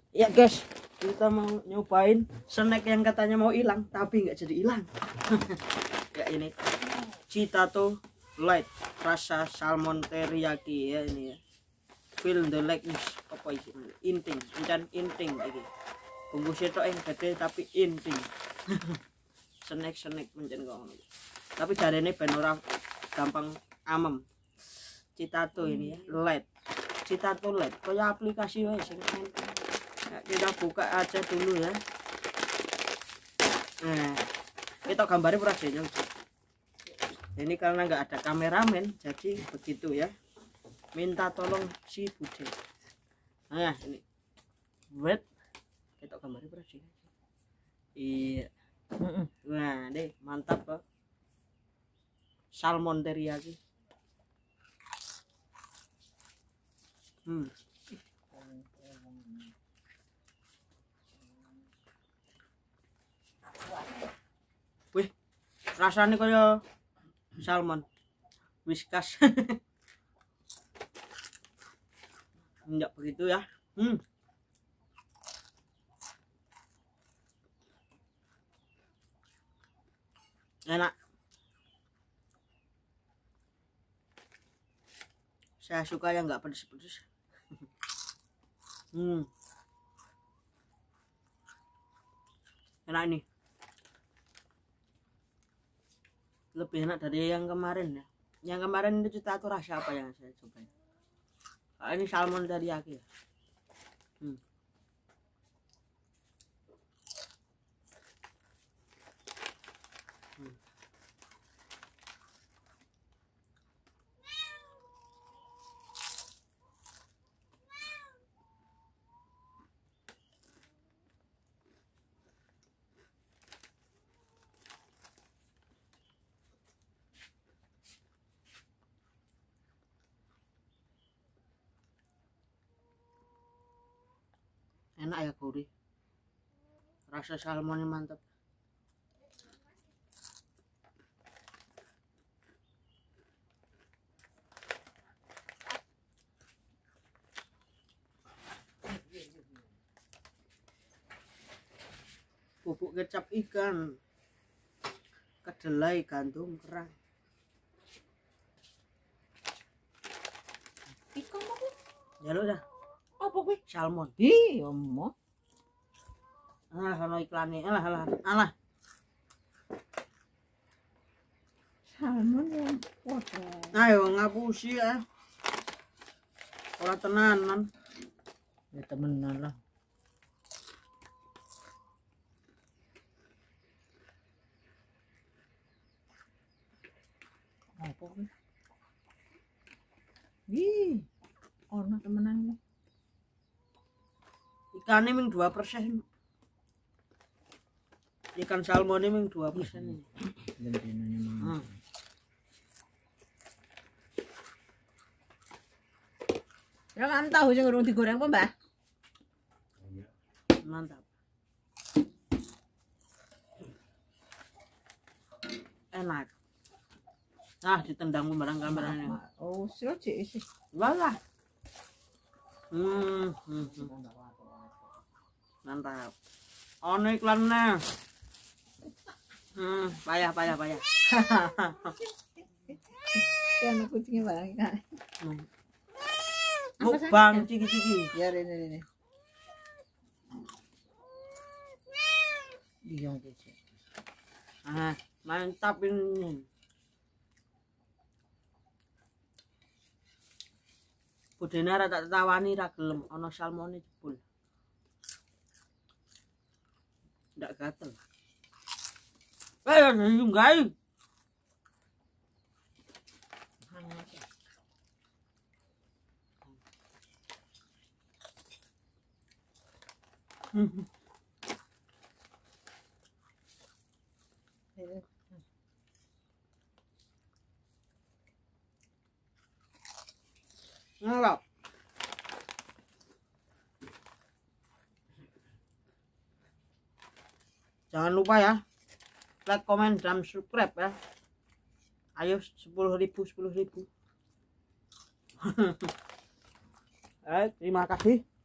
Ya guys, kita mau nyobain snack yang katanya mau hilang tapi nggak jadi hilang. Ya ini Citato Light rasa salmon teriyaki ya ini ya. Feel the lightness apa itu? Inting, inting ini. Bungkusnya tok yang gede tapi inting. Snack mencen kok. Tapi jarene ben ora gampang amem. Citato ini ya, Light. Citato Light kayak aplikasi wae sing kita buka aja dulu ya. Nah, kita gambarnya prosesnya. Ini karena nggak ada kameramen, jadi begitu ya. Minta tolong si Bude. Nah, ini wet. Kita gambarnya prosesnya. Iya. Nah, deh mantap kok. Salmon teriyaki. Wih, rasanya kayak salmon whiskas. Enggak begitu ya. Enak. Saya suka yang nggak pedes-pedes. Enak nih. Lebih enak dari yang kemarin ya. Yang kemarin itu Citato rasa apa yang saya cobain? Ini salmon teriyaki ya. Enak ya, gurih. Rasa salmonnya mantap. Bubuk kecap ikan, kedelai, gandum, kerang. Ikan apa? Ya lo dah. Apa kuwi? Salmon. Ih, omo. Alah, ono iklane. Alah. Salmon yang potong. Ayo ngapusi ya. Ora tenanan. Ya temenan lah. Apa kuwi? Ih, ono temenan. Ikannya ming 2%. Ikan salmon ming 2%. Ya kan tahu sing urung digoreng apa, Mbah? Mantap. Enak. Nah, ditendang barang kameranya. Oh, sih sih. Walah. Mantap. Ono iklannya. Payah. Ya anak kucingnya barang kan. Mukbang ciki-ciki. Ya ini. Iya gitu. Mantap ini. Budena ra tak tawani ra gelem ana salmone jebul. Ndak gatel. Enggak. Enggak. Jangan lupa ya, like, komen, dan subscribe ya. Ayo 10.000. Terima kasih.